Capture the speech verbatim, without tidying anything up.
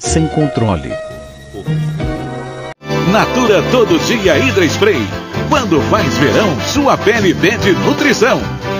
sem controle. Natura Todo Dia Hidra Spray. Quando faz verão, sua pele pede nutrição.